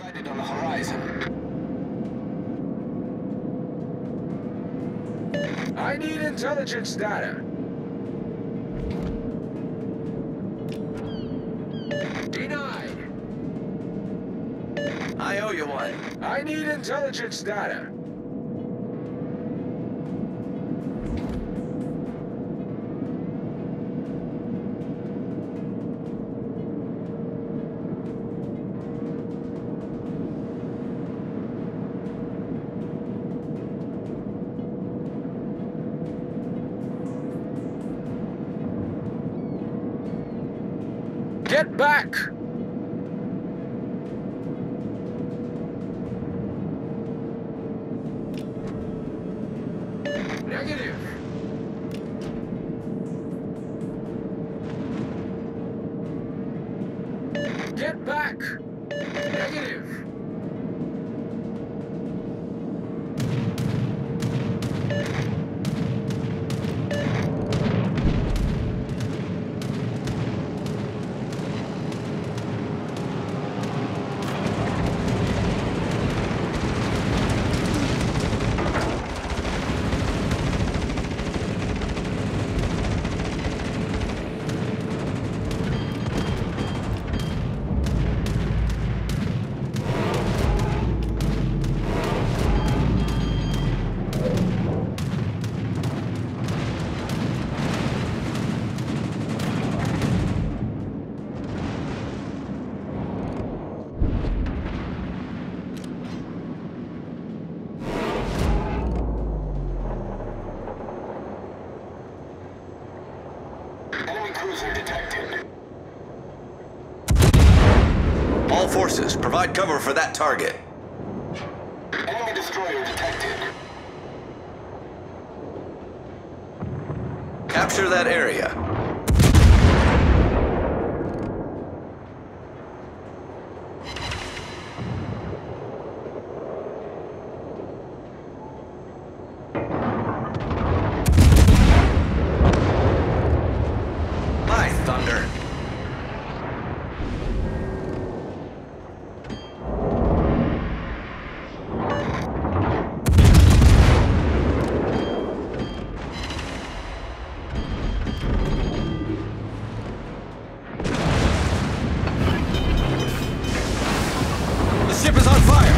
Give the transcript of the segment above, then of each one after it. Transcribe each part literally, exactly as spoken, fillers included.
Sighted on the horizon. I need intelligence data. Denied. I owe you one. I need intelligence data. Get back! Negative. Get back! Negative. Enemy cruiser detected. All forces, provide cover for that target. Enemy destroyer detected. Capture that area. By thunder. The ship is on fire!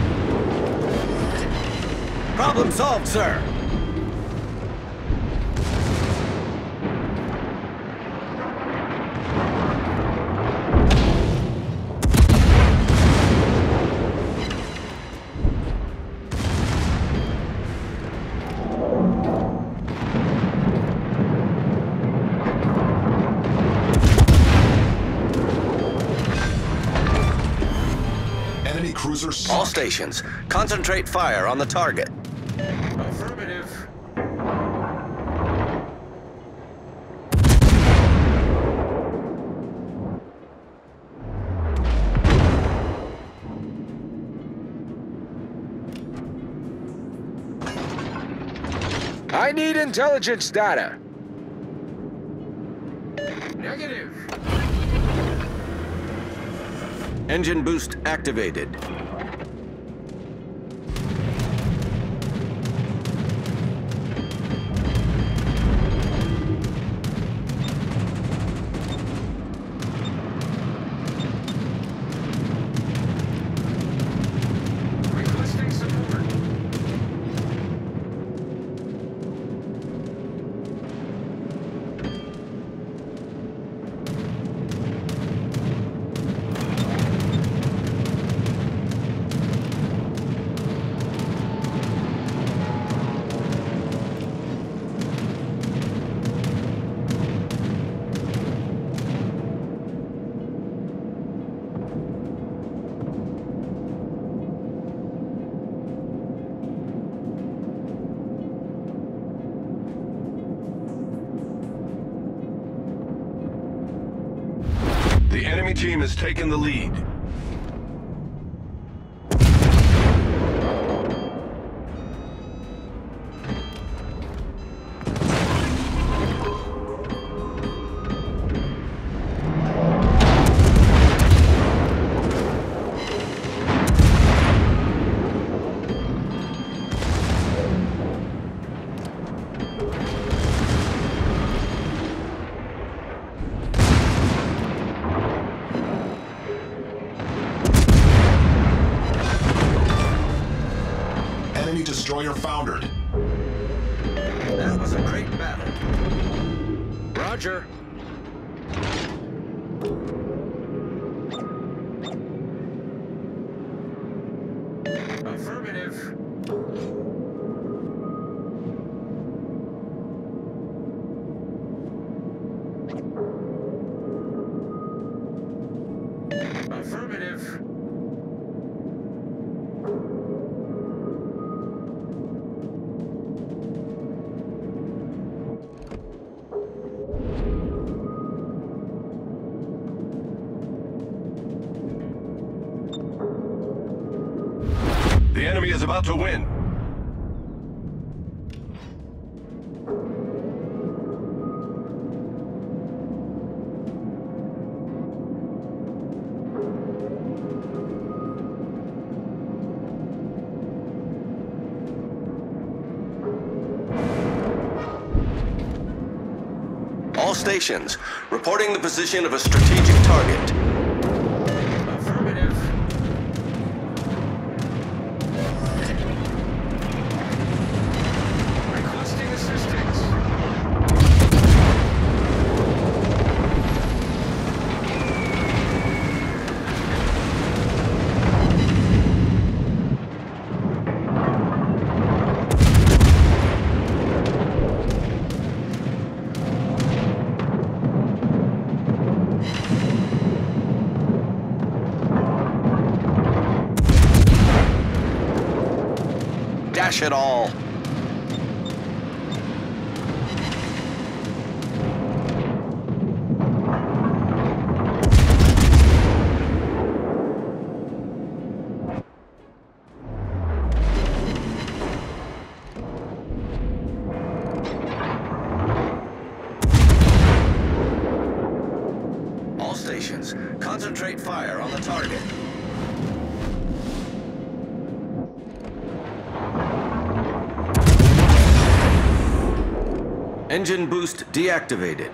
Problem solved, sir. Enemy cruiser sunk. All stations, concentrate fire on the target. Affirmative. I need intelligence data. Negative. Engine boost activated. Requesting support. The enemy team has taken the lead. Enemy destroyer foundered. That was a great battle. Roger. Affirmative. Affirmative. The enemy is about to win. All stations, reporting the position of a strategic target. Affirmative. Requesting assistance. Dash it all. All stations, concentrate fire on the target. Engine boost deactivated.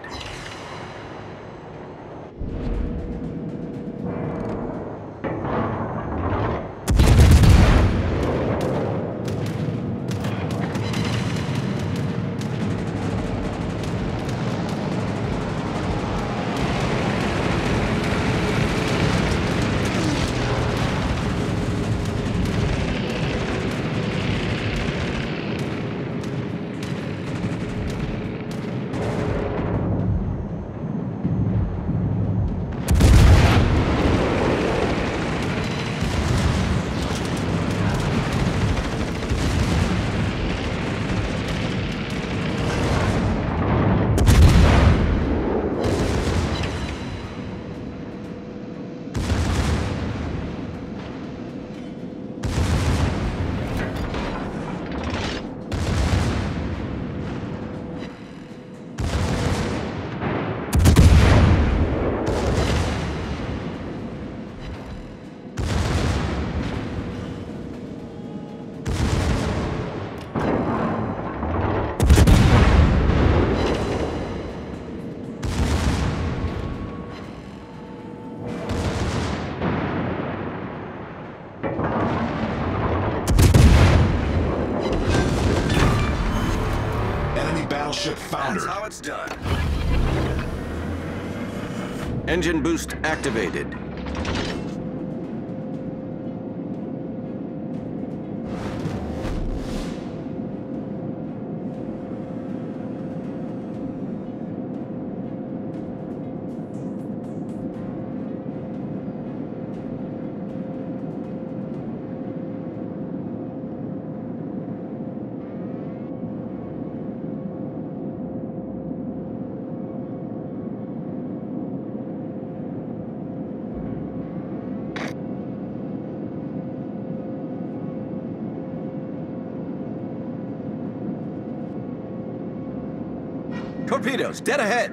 Warship foundered. That's how it's done. Engine boost activated. Torpedoes, dead ahead.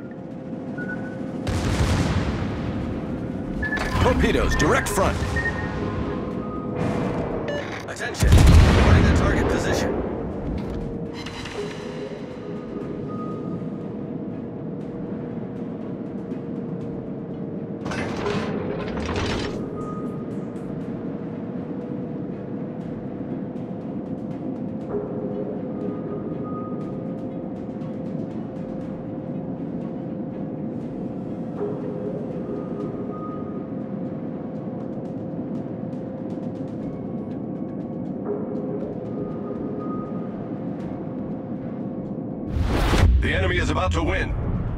Torpedoes, direct front. Attention, reporting the target position. The enemy is about to win.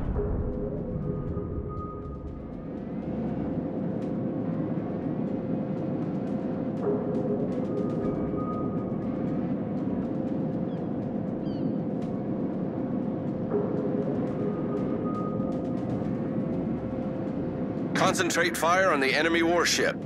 Concentrate fire on the enemy warship.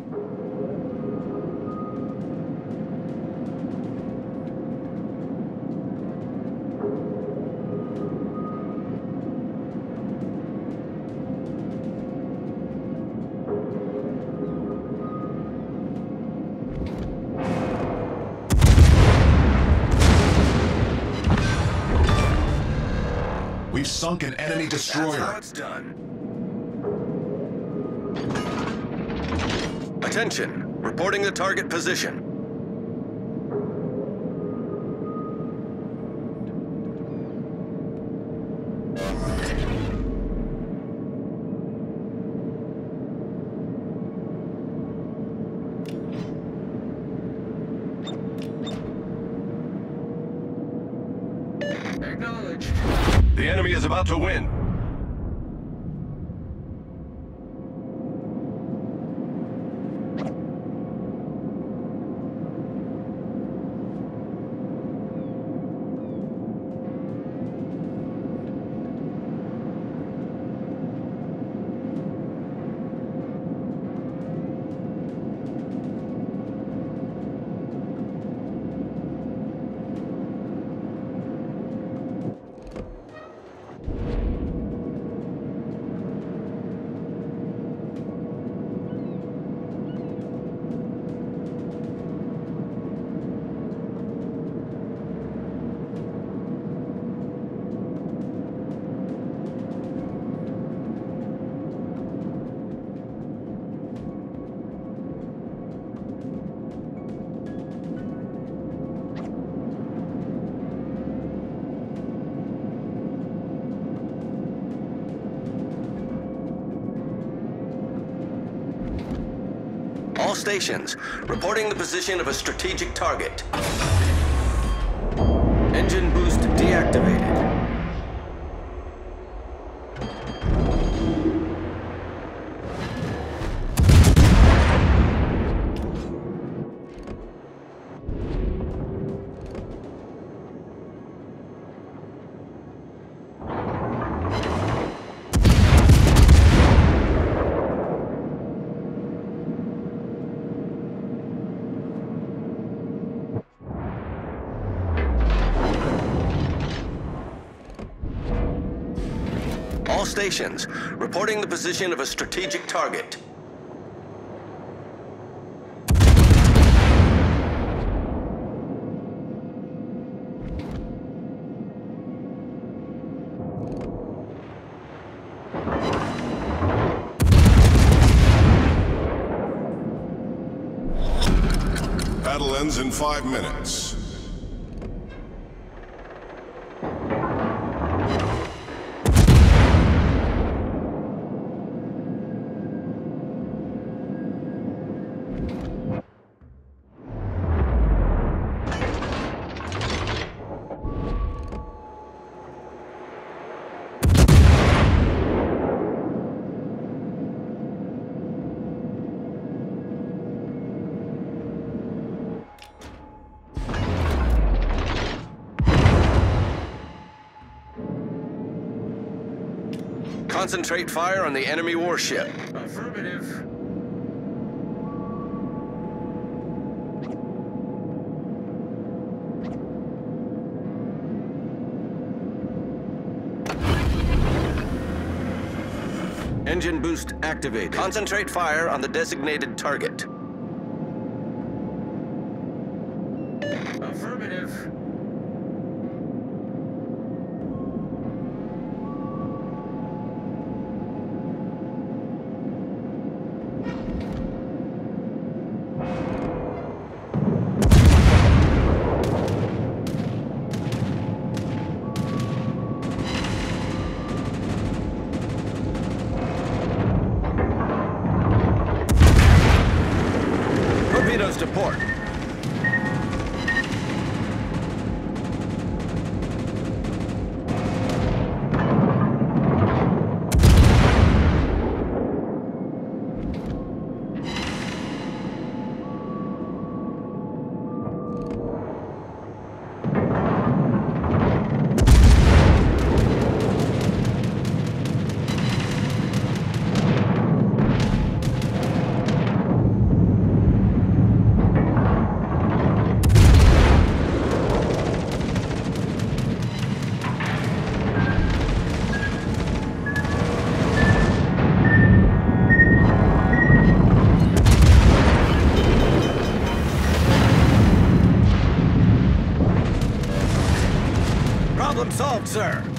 We've sunk an enemy destroyer. That's how it's done. Attention, reporting the target position. Acknowledged. The enemy is about to win. All stations, reporting the position of a strategic target. Engine boost deactivated. All stations, reporting the position of a strategic target. Battle ends in five minutes. Concentrate fire on the enemy warship. Affirmative. Engine boost activated. Concentrate fire on the designated target. Affirmative. Torpedoes to port. sir.